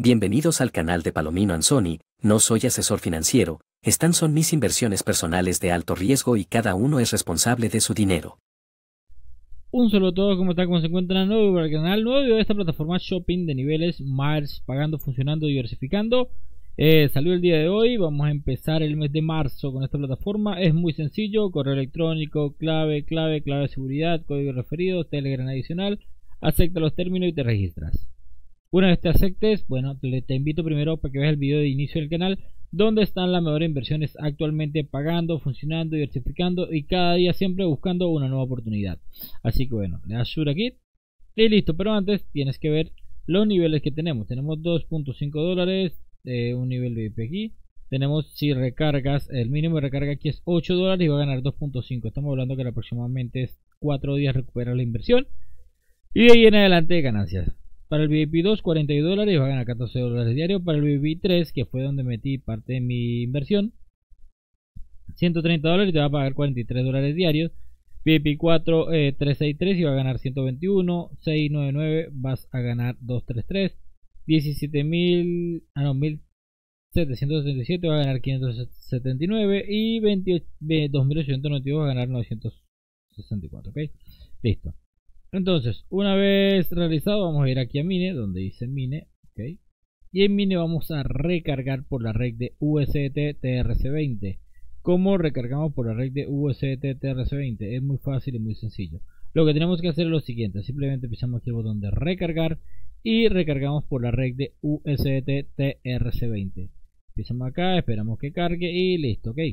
Bienvenidos al canal de Palomino Anzoni. No soy asesor financiero, estas son mis inversiones personales de alto riesgo y cada uno es responsable de su dinero. Un saludo a todos, ¿cómo están? ¿Cómo se encuentran? Nuevo para el canal, nuevo video de esta plataforma shopping de niveles, Miles, pagando, funcionando, diversificando. Salió el día de hoy, vamos a empezar el mes de marzo con esta plataforma. Es muy sencillo: correo electrónico, clave de seguridad, código referido, Telegram adicional. Acepta los términos y te registras. Una vez te aceptes, bueno, te invito primero para que veas el video de inicio del canal, donde están las mejores inversiones actualmente pagando, funcionando, diversificando y cada día siempre buscando una nueva oportunidad. Así que bueno, le das sur aquí y listo. Pero antes tienes que ver los niveles que tenemos. Tenemos 2.5 dólares, un nivel de VIP aquí. Tenemos, si recargas, el mínimo de recarga aquí es 8 dólares y va a ganar 2.5. Estamos hablando que aproximadamente es 4 días recuperar la inversión. Y de ahí en adelante ganancias. Para el VIP 2, 42 dólares, va a ganar 14 dólares diario. Para el VIP 3, que fue donde metí parte de mi inversión, 130 dólares y te va a pagar 43 dólares diarios. VIP 4, 363 y va a ganar 121. 699 vas a ganar 233. 1777 va a ganar 579. Y 2892 va a ganar 964. Ok, listo. Entonces, una vez realizado, vamos a ir aquí a Mine, donde dice Mine, ok. Y en Mine vamos a recargar por la red de USDT TRC20. ¿Cómo recargamos por la red de USDT TRC20? Es muy fácil y muy sencillo. Lo que tenemos que hacer es lo siguiente: simplemente pisamos aquí el botón de recargar y recargamos por la red de USDT TRC20. Pisamos acá, esperamos que cargue y listo, ok.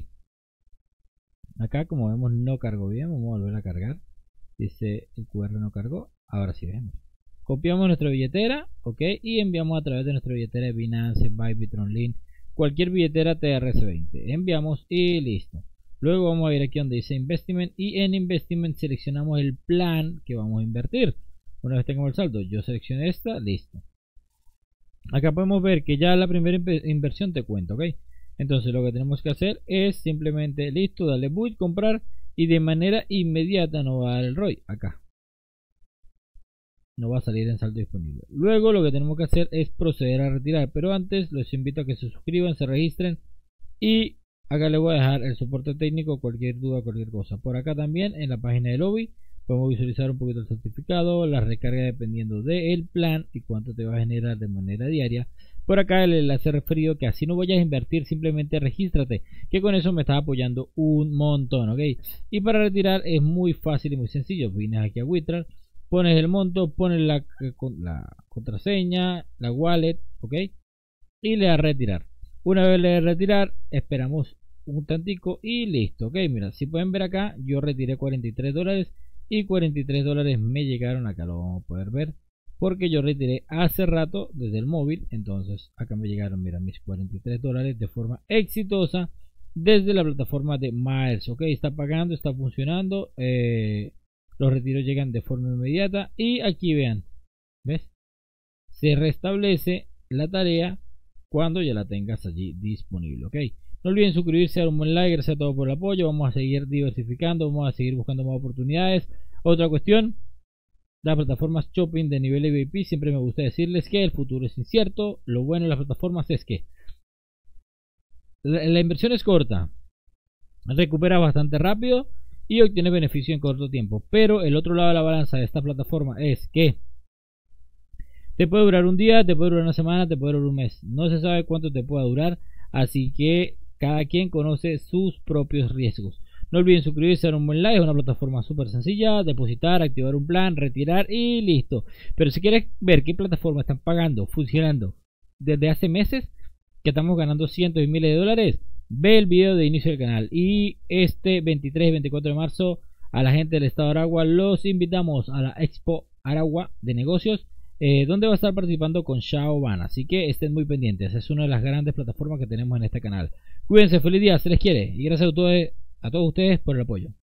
Acá, como vemos, no cargó bien, vamos a volver a cargar. Dice el QR no cargó. Ahora sí vemos. Copiamos nuestra billetera, ok, y enviamos a través de nuestra billetera de Binance, Bybit, Tronlink, cualquier billetera TRC20. Enviamos y listo. Luego vamos a ir aquí donde dice Investment y en Investment seleccionamos el plan que vamos a invertir. Una vez tengamos el saldo, yo seleccioné esta, listo. Acá podemos ver que ya la primera inversión te cuenta, ok. Entonces lo que tenemos que hacer es simplemente, listo, darle buy, comprar. Y de manera inmediata nos va a dar el ROI acá. No va a salir en saldo disponible. Luego lo que tenemos que hacer es proceder a retirar. Pero antes los invito a que se suscriban, se registren. Y acá les voy a dejar el soporte técnico, cualquier duda, cualquier cosa. Por acá también en la página de lobby podemos visualizar un poquito el certificado, la recarga dependiendo del plan y cuánto te va a generar de manera diaria. Por acá el enlace referido, que así no vayas a invertir, simplemente regístrate, que con eso me está apoyando un montón, ok. Y para retirar es muy fácil y muy sencillo. Vienes aquí a Wither, pones el monto, pones la contraseña, la wallet, ok, y le das retirar. Una vez le das retirar, esperamos un tantico y listo, ok. Mira, si pueden ver acá, yo retiré 43 dólares y 43 dólares me llegaron acá, lo vamos a poder ver. Porque yo retiré hace rato desde el móvil. Entonces acá me llegaron, mira, mis 43 dólares de forma exitosa desde la plataforma de Miles. Ok, está pagando, está funcionando. Los retiros llegan de forma inmediata. Y aquí vean, ¿ves? Se restablece la tarea cuando ya la tengas allí disponible. Ok, no olviden suscribirse, dar un buen like. Gracias a todos por el apoyo. Vamos a seguir diversificando, vamos a seguir buscando más oportunidades. Otra cuestión: las plataformas shopping de nivel VIP, siempre me gusta decirles que el futuro es incierto. Lo bueno de las plataformas es que la inversión es corta, recupera bastante rápido y obtiene beneficio en corto tiempo. Pero el otro lado de la balanza de esta plataforma es que te puede durar un día, te puede durar una semana, te puede durar un mes. No se sabe cuánto te pueda durar, así que cada quien conoce sus propios riesgos. No olviden suscribirse, dar un buen like. Es una plataforma súper sencilla: depositar, activar un plan, retirar y listo. Pero si quieres ver qué plataforma están pagando, funcionando desde hace meses, que estamos ganando cientos y miles de dólares, ve el video de inicio del canal. Y este 23 y 24 de marzo a la gente del estado de Aragua los invitamos a la Expo Aragua de negocios, donde va a estar participando con Xiao Ban. Así que estén muy pendientes, es una de las grandes plataformas que tenemos en este canal. Cuídense, feliz día, se les quiere y gracias a todos ustedes por el apoyo.